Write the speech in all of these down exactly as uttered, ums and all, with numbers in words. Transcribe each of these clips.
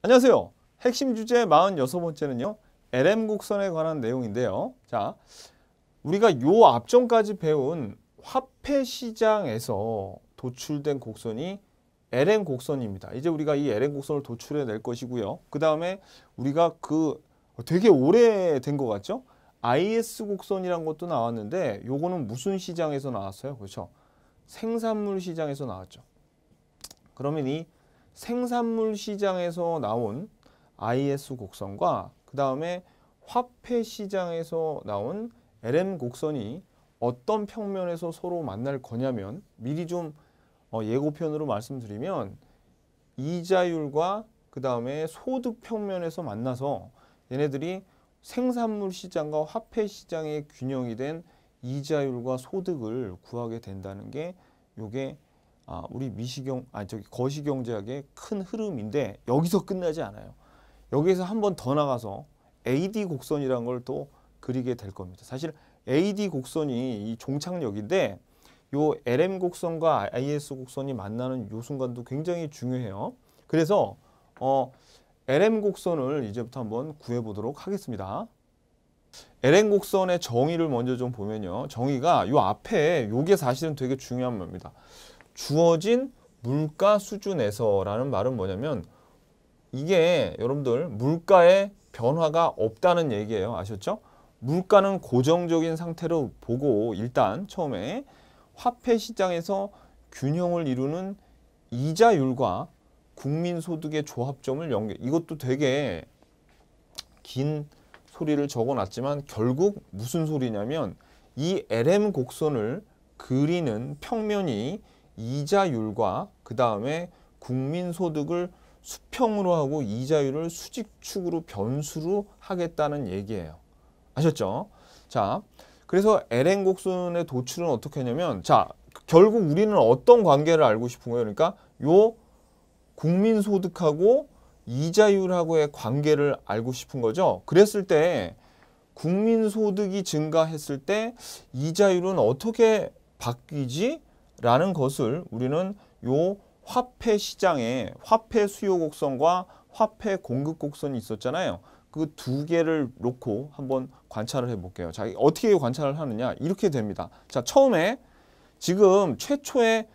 안녕하세요. 핵심 주제 사십육 번째는요. 엘엠 곡선에 관한 내용인데요. 자, 우리가 요 앞전까지 배운 화폐 시장에서 도출된 곡선이 엘엠 곡선입니다. 이제 우리가 이 엘엠 곡선을 도출해 낼 것이고요. 그 다음에 우리가 그 되게 오래된 것 같죠? 아이에스 곡선이란 것도 나왔는데 요거는 무슨 시장에서 나왔어요? 그렇죠? 생산물 시장에서 나왔죠. 그러면 이 생산물 시장에서 나온 아이에스 곡선과 그 다음에 화폐 시장에서 나온 엘엠 곡선이 어떤 평면에서 서로 만날 거냐면 미리 좀 예고편으로 말씀드리면 이자율과 그 다음에 소득 평면에서 만나서 얘네들이 생산물 시장과 화폐 시장의 균형이 된 이자율과 소득을 구하게 된다는 게 요게 아, 우리 미시경, 아니 저기 거시경제학의 큰 흐름인데 여기서 끝나지 않아요. 여기에서 한 번 더 나가서 에이디 곡선이라는 걸 또 그리게 될 겁니다. 사실 에이디 곡선이 이 종착역인데 요 엘엠 곡선과 아이에스 곡선이 만나는 요 순간도 굉장히 중요해요. 그래서 어, 엘엠 곡선을 이제부터 한번 구해보도록 하겠습니다. 엘엠 곡선의 정의를 먼저 좀 보면요. 정의가 요 앞에 요게 사실은 되게 중요한 겁니다. 주어진 물가 수준에서라는 말은 뭐냐면 이게 여러분들 물가의 변화가 없다는 얘기예요. 아셨죠? 물가는 고정적인 상태로 보고 일단 처음에 화폐 시장에서 균형을 이루는 이자율과 국민소득의 조합점을 연결. 이것도 되게 긴 소리를 적어놨지만 결국 무슨 소리냐면 이 엘엠 곡선을 그리는 평면이 이자율과 그 다음에 국민소득을 수평으로 하고 이자율을 수직축으로 변수로 하겠다는 얘기예요. 아셨죠? 자, 그래서 엘엠 곡선의 도출은 어떻게 하냐면 자, 결국 우리는 어떤 관계를 알고 싶은 거예요? 그러니까 요 국민소득하고 이자율하고의 관계를 알고 싶은 거죠. 그랬을 때 국민소득이 증가했을 때 이자율은 어떻게 바뀌지? 라는 것을 우리는 요 화폐 시장에 화폐 수요 곡선과 화폐 공급 곡선이 있었잖아요. 그 두 개를 놓고 한번 관찰을 해볼게요. 자, 어떻게 관찰을 하느냐? 이렇게 됩니다. 자, 처음에 지금 최초에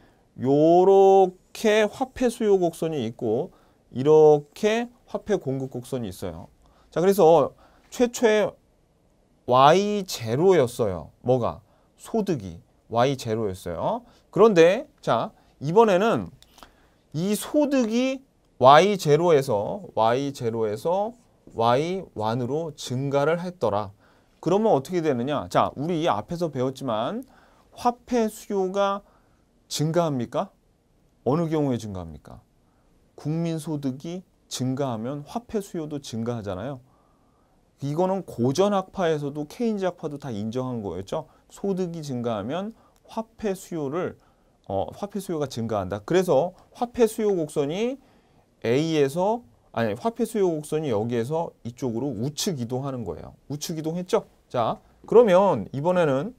요렇게 화폐 수요 곡선이 있고 이렇게 화폐 공급 곡선이 있어요. 자, 그래서 최초에 와이 제로였어요. 뭐가? 소득이 와이 제로였어요. 그런데 자, 이번에는 이 소득이 와이 제로에서 와이 제로에서 와이 원으로 증가를 했더라. 그러면 어떻게 되느냐? 자, 우리 앞에서 배웠지만 화폐 수요가 증가합니까? 어느 경우에 증가합니까? 국민소득이 증가하면 화폐 수요도 증가하잖아요. 이거는 고전학파에서도 케인즈학파도 다 인정한 거였죠. 소득이 증가하면 화폐 수요를 어, 화폐 수요가 증가한다. 그래서 화폐 수요 곡선이 A에서 아니 화폐 수요 곡선이 여기에서 이쪽으로 우측 이동하는 거예요. 우측 이동했죠? 자, 그러면 이번에는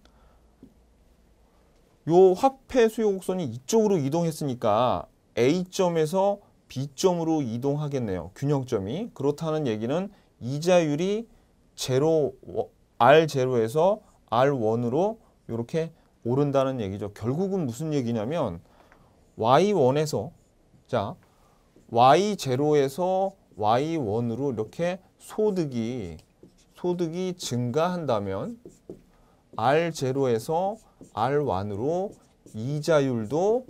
요 화폐 수요 곡선이 이쪽으로 이동했으니까 A점에서 B점으로 이동하겠네요. 균형점이. 그렇다는 얘기는 이자율이 제로, 알 제로에서 알 원으로 이렇게 오른다는 얘기죠. 결국은 무슨 얘기냐면 와이 원에서 자 와이 제로에서 와이 원으로 이렇게 소득이 소득이 증가한다면 알 제로에서 알 원으로 이자율도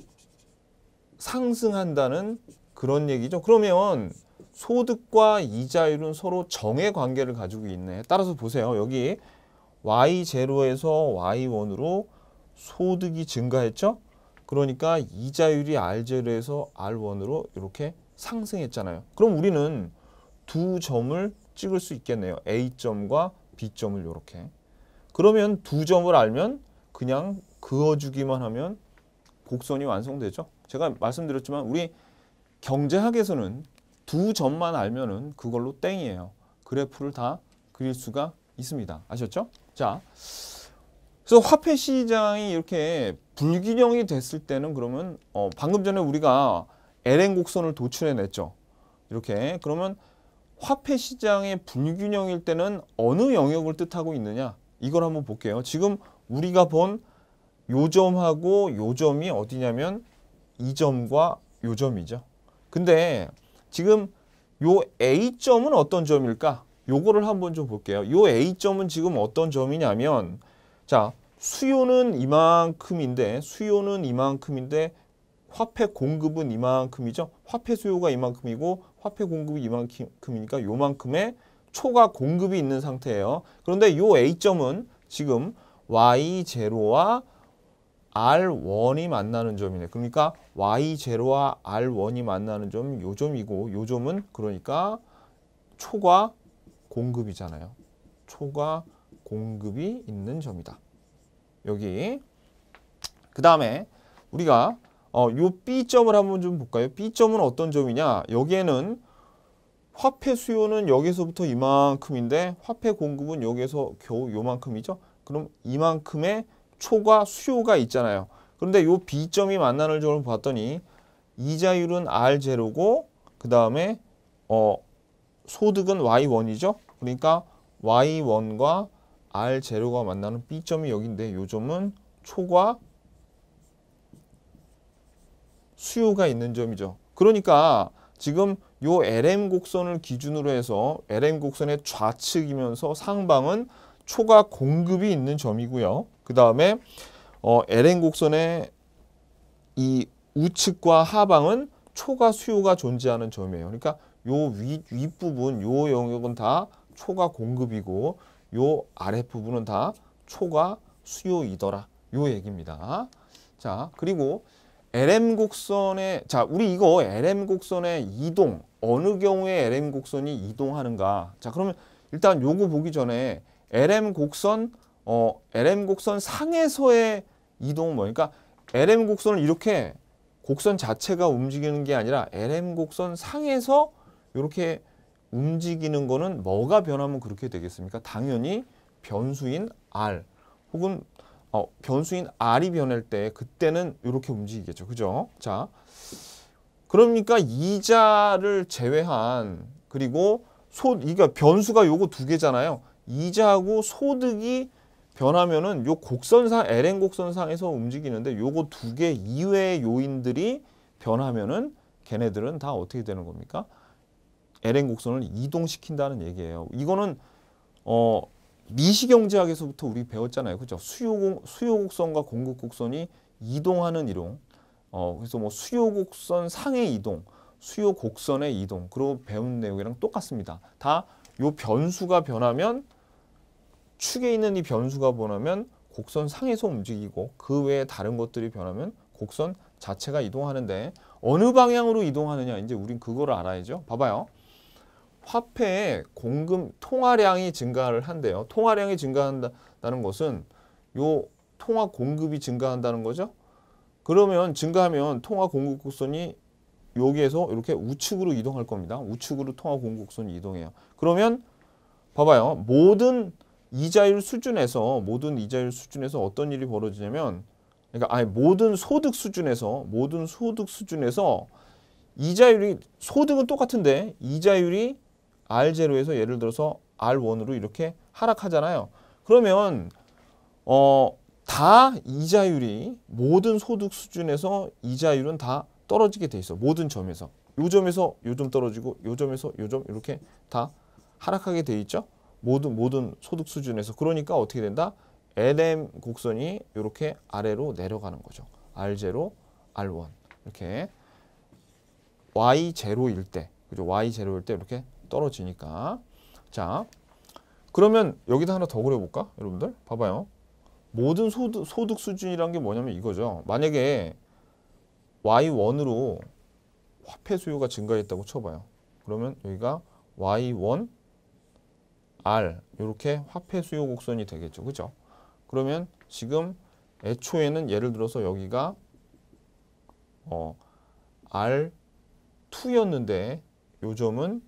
상승한다는 그런 얘기죠. 그러면 소득과 이자율은 서로 정의 관계를 가지고 있네. 따라서 보세요. 여기 와이 제로에서 와이 원으로 소득이 증가했죠? 그러니까 이자율이 알 제로에서 알 원으로 이렇게 상승했잖아요. 그럼 우리는 두 점을 찍을 수 있겠네요. A점과 B점을 이렇게. 그러면 두 점을 알면 그냥 그어주기만 하면 곡선이 완성되죠. 제가 말씀드렸지만 우리 경제학에서는 두 점만 알면은 그걸로 땡이에요. 그래프를 다 그릴 수가 있습니다. 아셨죠? 자, 그래서 화폐 시장이 이렇게 불균형이 됐을 때는 그러면 어, 방금 전에 우리가 엘엠 곡선을 도출해냈죠. 이렇게. 그러면 화폐 시장의 불균형일 때는 어느 영역을 뜻하고 있느냐? 이걸 한번 볼게요. 지금 우리가 본 요 점하고 요 점이 어디냐면 이 점과 요 점이죠. 근데 지금 요 A점은 어떤 점일까? 요거를 한번 좀 볼게요. 요 A점은 지금 어떤 점이냐면, 자, 수요는 이만큼인데, 수요는 이만큼인데, 화폐 공급은 이만큼이죠. 화폐 수요가 이만큼이고, 화폐 공급이 이만큼이니까 요만큼의 초과 공급이 있는 상태예요. 그런데 요 A점은 지금 와이 제로와 알 원이 만나는 점이네. 그러니까 와이 제로와 알 원이 만나는 점이 요 점이고, 요 점은 그러니까 초과 공급이잖아요. 초과 공급이 있는 점이다. 여기. 그 다음에 우리가 어, 요 B점을 한번 좀 볼까요? B점은 어떤 점이냐? 여기에는 화폐 수요는 여기서부터 이만큼인데 화폐 공급은 여기에서 겨우 요만큼이죠. 그럼 이만큼의 초과 수요가 있잖아요. 그런데 요 B점이 만나는 점을 봤더니 이자율은 알 제로고 그 다음에 어, 소득은 와이 원이죠. 그러니까 와이 원과 알 제로가 만나는 B점이 여기인데 요 점은 초과 수요가 있는 점이죠. 그러니까 지금 요 엘엠 곡선을 기준으로 해서 엘엠 곡선의 좌측이면서 상방은 초과 공급이 있는 점이고요. 그 다음에 어, 엘엠 곡선의 이 우측과 하방은 초과 수요가 존재하는 점이에요. 그러니까 요 위, 윗부분, 요 영역은 다 초과 공급이고 요 아랫부분은 다 초과 수요이더라. 요 얘기입니다. 자, 그리고 엘엠 곡선의, 자, 우리 이거 엘엠 곡선의 이동, 어느 경우에 엘엠 곡선이 이동하는가. 자, 그러면 일단 요거 보기 전에 엘엠 곡선, 어, 엘엠 곡선 상에서의 이동은 뭐니까 엘엠 곡선을 이렇게 곡선 자체가 움직이는 게 아니라 엘엠 곡선 상에서 이렇게 움직이는 거는 뭐가 변하면 그렇게 되겠습니까? 당연히 변수인 R 혹은 어, 변수인 R이 변할 때 그때는 이렇게 움직이겠죠. 그죠? 자, 그러니까 이자를 제외한 그리고 소, 그러니까 변수가 요거 두 개잖아요. 이자하고 소득이 변하면은 요 곡선상 엘엠 곡선상에서 움직이는데 요거 두 개 이외의 요인들이 변하면은 걔네들은 다 어떻게 되는 겁니까? 엘엠 곡선을 이동시킨다는 얘기예요. 이거는 어 미시경제학에서부터 우리 배웠잖아요. 그죠? 수요 수요 곡선과 공급 곡선이 이동하는 이동. 어 그래서 뭐 수요 곡선 상의 이동, 수요 곡선의 이동. 그리고 배운 내용이랑 똑같습니다. 다 요 변수가 변하면 축에 있는 이 변수가 변하면 곡선 상에서 움직이고 그 외에 다른 것들이 변하면 곡선 자체가 이동하는데 어느 방향으로 이동하느냐 이제 우린 그거를 알아야죠. 봐봐요. 화폐의 공급 통화량이 증가를 한대요. 통화량이 증가한다는 것은 요 통화 공급이 증가한다는 거죠. 그러면 증가하면 통화 공급 곡선이 여기에서 이렇게 우측으로 이동할 겁니다. 우측으로 통화 공급 곡선이 이동해요. 그러면 봐봐요. 모든 이자율 수준에서 모든 이자율 수준에서 어떤 일이 벌어지냐면 그러니까 아니 모든 소득 수준에서 모든 소득 수준에서 이자율이 소득은 똑같은데 이자율이 알 제로에서 예를 들어서 알 원으로 이렇게 하락하잖아요. 그러면 어, 다 이자율이 모든 소득 수준에서 이자율은 다 떨어지게 돼 있어. 모든 점에서. 요 점에서 요 점 떨어지고 요 점에서 요 점 이렇게 다 하락하게 돼 있죠. 모든 모든 소득 수준에서. 그러니까 어떻게 된다? 엘엠 곡선이 이렇게 아래로 내려가는 거죠. 알 제로, 알 원. 이렇게 와이 제로일 때. 그죠? 와이 제로일 때 이렇게 떨어지니까. 자, 그러면 여기다 하나 더 그려볼까? 여러분들 봐봐요. 모든 소득, 소득 수준이란 게 뭐냐면 이거죠. 만약에 와이 원으로 화폐 수요가 증가했다고 쳐봐요. 그러면 여기가 와이 원, 알 이렇게 화폐 수요 곡선이 되겠죠. 그죠? 그러면 지금 애초에는 예를 들어서 여기가 어, 알 투였는데 요점은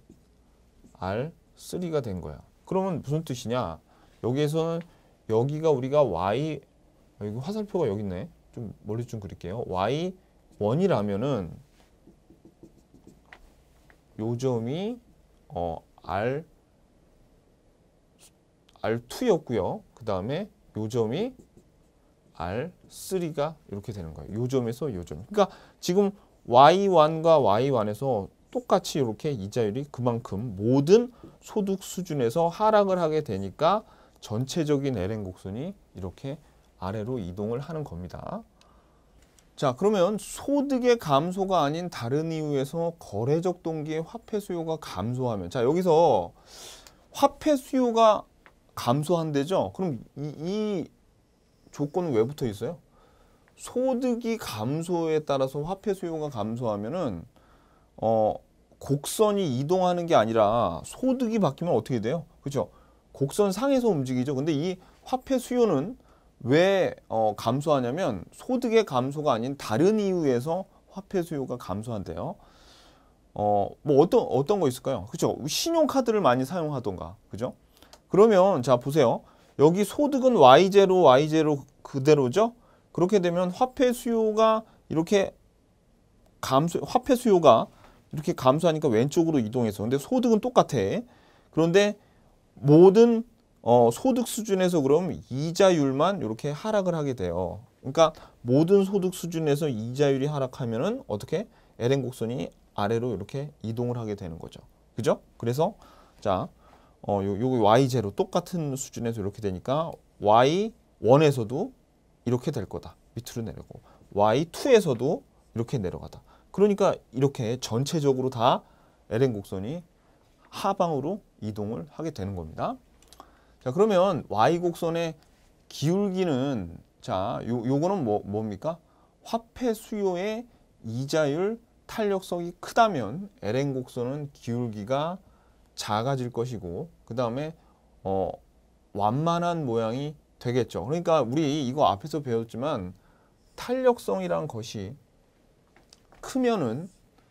알 쓰리가 된 거야. 그러면 무슨 뜻이냐? 여기에서는 여기가 우리가 Y 여기 화살표가 여기 있네. 좀 멀리 좀 그릴게요. 와이 원이라면은 요 점이 어, R, 알투였고요. 그 다음에 요 점이 알 쓰리가 이렇게 되는 거예요. 요 점에서 요 점. 그러니까 지금 와이 원과 와이 원에서 똑같이 이렇게 이자율이 그만큼 모든 소득 수준에서 하락을 하게 되니까 전체적인 엘엔 곡선이 이렇게 아래로 이동을 하는 겁니다. 자, 그러면 소득의 감소가 아닌 다른 이유에서 거래적 동기의 화폐 수요가 감소하면, 자, 여기서 화폐 수요가 감소한대죠. 그럼 이, 이 조건은 왜 붙어 있어요? 소득이 감소에 따라서 화폐 수요가 감소하면은 어, 곡선이 이동하는 게 아니라 소득이 바뀌면 어떻게 돼요? 그렇죠? 곡선 상에서 움직이죠. 근데 이 화폐 수요는 왜 어, 감소하냐면 소득의 감소가 아닌 다른 이유에서 화폐 수요가 감소한대요. 어, 뭐 어떤 어떤 거 있을까요? 그렇죠? 신용카드를 많이 사용하던가, 그죠? 그러면 자 보세요. 여기 소득은 와이 제로, 와이 제로 그대로죠? 그렇게 되면 화폐 수요가 이렇게 감소, 화폐 수요가 이렇게 감소하니까 왼쪽으로 이동해서. 근데 소득은 똑같아. 그런데 모든 어, 소득 수준에서 그럼 이자율만 이렇게 하락을 하게 돼요. 그러니까 모든 소득 수준에서 이자율이 하락하면은 어떻게 엘엔 곡선이 아래로 이렇게 이동을 하게 되는 거죠. 그죠? 그래서 자, 어, 요, 요 와이 제로 똑같은 수준에서 이렇게 되니까 와이 원에서도 이렇게 될 거다. 밑으로 내려고. 와이 투에서도 이렇게 내려가다. 그러니까 이렇게 전체적으로 다 엘엔 곡선이 하방으로 이동을 하게 되는 겁니다. 자, 그러면 Y 곡선의 기울기는 자, 요 요거는 뭐 뭡니까? 화폐 수요의 이자율 탄력성이 크다면 엘엔 곡선은 기울기가 작아질 것이고 그다음에 어 완만한 모양이 되겠죠. 그러니까 우리 이거 앞에서 배웠지만 탄력성이란 것이 크면은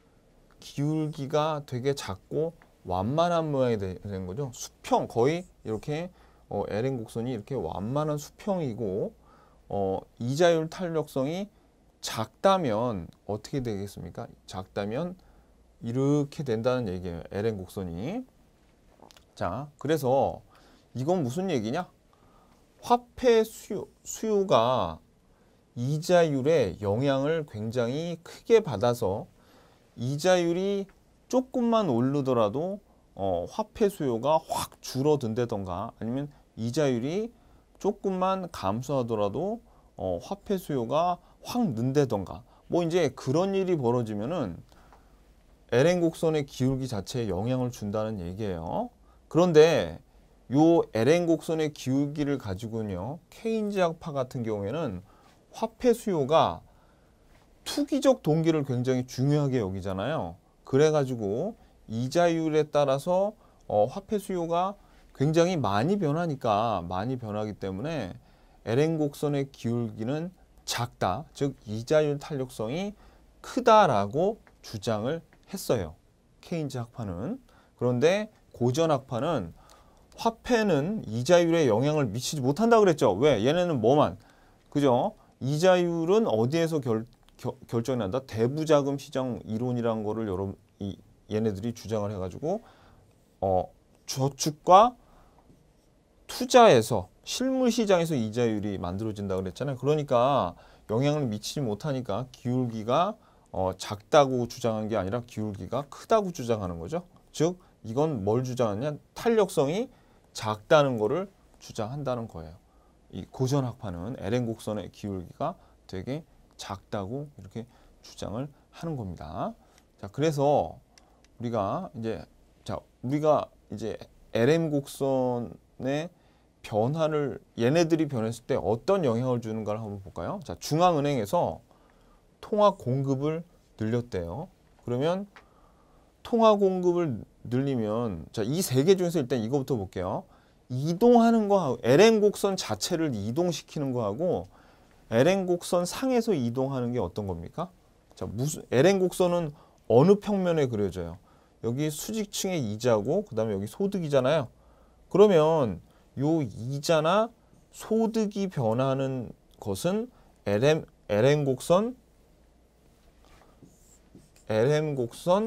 기울기가 되게 작고 완만한 모양이 되는 거죠. 수평 거의 이렇게 어, 엘엔 곡선이 이렇게 완만한 수평이고 어, 이자율 탄력성이 작다면 어떻게 되겠습니까? 작다면 이렇게 된다는 얘기예요. 엘엔 곡선이. 자, 그래서 이건 무슨 얘기냐? 화폐 수요, 수요가 이자율에 영향을 굉장히 크게 받아서 이자율이 조금만 오르더라도 어, 화폐 수요가 확 줄어든다던가 아니면 이자율이 조금만 감소하더라도 어, 화폐 수요가 확 는다던가 뭐 이제 그런 일이 벌어지면은 엘엔 곡선의 기울기 자체에 영향을 준다는 얘기예요. 그런데 요 엘엔 곡선의 기울기를 가지고는요 케인즈학파 같은 경우에는 화폐 수요가 투기적 동기를 굉장히 중요하게 여기잖아요. 그래가지고 이자율에 따라서 어, 화폐 수요가 굉장히 많이 변하니까 많이 변하기 때문에 엘엔 곡선의 기울기는 작다, 즉 이자율 탄력성이 크다라고 주장을 했어요. 케인즈 학파는. 그런데 고전 학파는 화폐는 이자율에 영향을 미치지 못한다 그랬죠. 왜? 얘네는 뭐만, 그죠? 이자율은 어디에서 결, 결, 결정이 난다? 대부자금 시장 이론이라는 거를 여러분 이, 얘네들이 주장을 해가지고 어, 저축과 투자에서 실물 시장에서 이자율이 만들어진다 그랬잖아요. 그러니까 영향을 미치지 못하니까 기울기가 어, 작다고 주장한 게 아니라 기울기가 크다고 주장하는 거죠. 즉 이건 뭘 주장하냐? 탄력성이 작다는 거를 주장한다는 거예요. 이 고전 학파는 엘엔 곡선의 기울기가 되게 작다고 이렇게 주장을 하는 겁니다. 자, 그래서 우리가 이제 자, 우리가 이제 엘엔 곡선의 변화를 얘네들이 변했을 때 어떤 영향을 주는가를 한번 볼까요? 자, 중앙은행에서 통화 공급을 늘렸대요. 그러면 통화 공급을 늘리면 자, 이 세 개 중에서 일단 이거부터 볼게요. 이동하는 거하고 엘엔 곡선 자체를 이동시키는 거하고 엘엔 곡선 상에서 이동하는 게 어떤 겁니까? 자, 무슨 엘엔 곡선은 어느 평면에 그려져요? 여기 수직층의 이자고 그다음에 여기 소득이잖아요. 그러면 요 이자나 소득이 변하는 것은 엘엔 엘엔 곡선 엘엔 곡선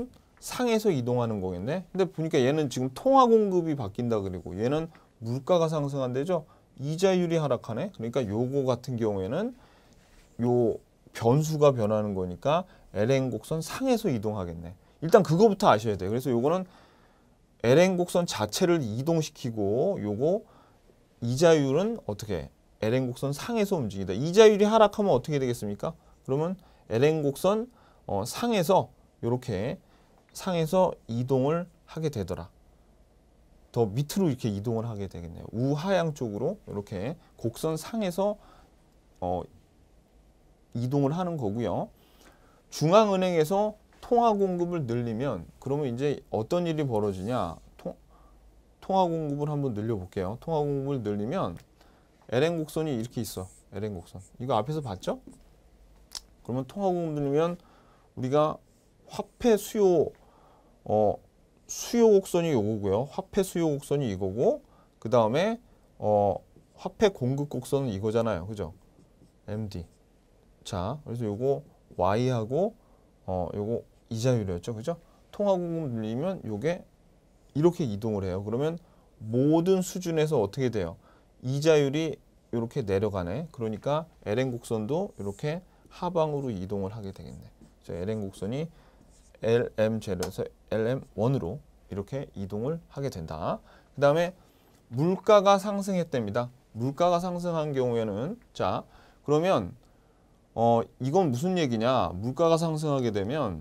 상에서 이동하는 거겠네. 근데 보니까 얘는 지금 통화 공급이 바뀐다 그리고 얘는 물가가 상승한대죠. 이자율이 하락하네. 그러니까 요거 같은 경우에는 요 변수가 변하는 거니까 엘엔 곡선 상에서 이동하겠네. 일단 그거부터 아셔야 돼. 그래서 요거는 엘엔 곡선 자체를 이동시키고 요거 이자율은 어떻게 엘엔 곡선 상에서 움직이다. 이자율이 하락하면 어떻게 되겠습니까? 그러면 엘엔 곡선 어, 상에서 이렇게 상에서 이동을 하게 되더라. 더 밑으로 이렇게 이동을 하게 되겠네요. 우하향 쪽으로 이렇게 곡선 상에서 어, 이동을 하는 거고요. 중앙은행에서 통화 공급을 늘리면 그러면 이제 어떤 일이 벌어지냐? 통, 통화 공급을 한번 늘려 볼게요. 통화 공급을 늘리면 엘엔 곡선이 이렇게 있어. 엘엔 곡선. 이거 앞에서 봤죠? 그러면 통화 공급 늘리면 우리가 화폐 수요 어 수요 곡선이 요거고요. 화폐 수요 곡선이 이거고 그 다음에 어 화폐 공급 곡선은 이거잖아요. 그죠? 엠디. 자, 그래서 요거 Y하고 어 요거 이자율이었죠. 그죠? 통화 공급 늘리면 요게 이렇게 이동을 해요. 그러면 모든 수준에서 어떻게 돼요? 이자율이 이렇게 내려가네. 그러니까 엘엔 곡선도 이렇게 하방으로 이동을 하게 되겠네. 엘엔 곡선이 엘엠 제로에서 엘엠 원으로 이렇게 이동을 하게 된다. 그 다음에 물가가 상승했답니다. 물가가 상승한 경우에는 자 그러면 어 이건 무슨 얘기냐? 물가가 상승하게 되면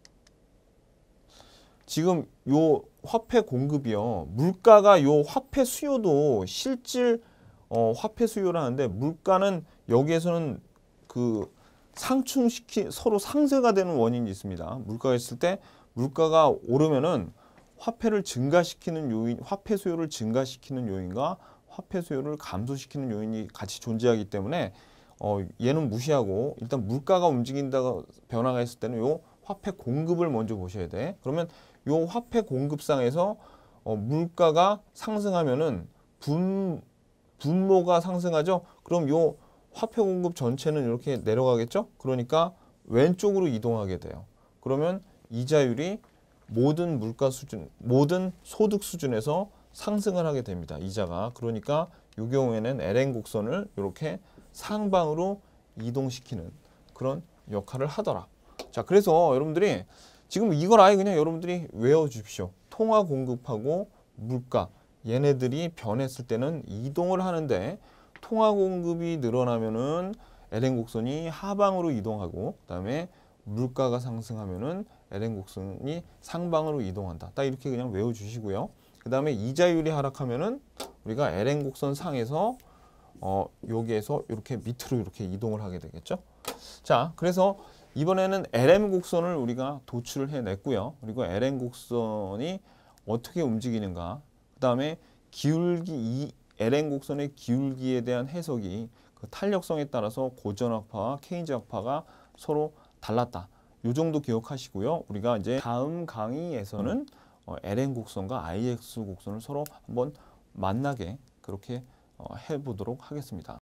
지금 요 화폐 공급이요. 물가가 요 화폐 수요도 실질 어 화폐 수요라는데 물가는 여기에서는 그 상충시키 서로 상쇄가 되는 원인이 있습니다. 물가가 있을 때 물가가 오르면은 화폐를 증가시키는 요인, 화폐 수요를 증가시키는 요인과 화폐 수요를 감소시키는 요인이 같이 존재하기 때문에 어, 얘는 무시하고 일단 물가가 움직인다가 변화가 있을 때는 요 화폐 공급을 먼저 보셔야 돼. 그러면 요 화폐 공급상에서 어, 물가가 상승하면은 분 분모가 상승하죠. 그럼 요 화폐 공급 전체는 이렇게 내려가겠죠. 그러니까 왼쪽으로 이동하게 돼요. 그러면 이자율이 모든 물가 수준, 모든 소득 수준에서 상승을 하게 됩니다. 이자가. 그러니까 이 경우에는 엘엔 곡선을 이렇게 상방으로 이동시키는 그런 역할을 하더라. 자, 그래서 여러분들이 지금 이걸 아예 그냥 여러분들이 외워주십시오. 통화 공급하고 물가 얘네들이 변했을 때는 이동을 하는데 통화 공급이 늘어나면은 엘엔 곡선이 하방으로 이동하고 그다음에 물가가 상승하면은 엘엔 곡선이 상방으로 이동한다. 딱 이렇게 그냥 외워주시고요. 그 다음에 이자율이 하락하면은 우리가 엘엔 곡선 상에서 어 여기에서 이렇게 밑으로 이렇게 이동을 하게 되겠죠. 자, 그래서 이번에는 엘엠 곡선을 우리가 도출을 해냈고요. 그리고 엘엔 곡선이 어떻게 움직이는가. 그 다음에 기울기 이 엘엔 곡선의 기울기에 대한 해석이 그 탄력성에 따라서 고전학파와 케인즈학파가 서로 달랐다. 이 정도 기억하시고요. 우리가 이제 다음 강의에서는 어, 엘엔 곡선과 아이엑스 곡선을 서로 한번 만나게 그렇게 어, 해보도록 하겠습니다.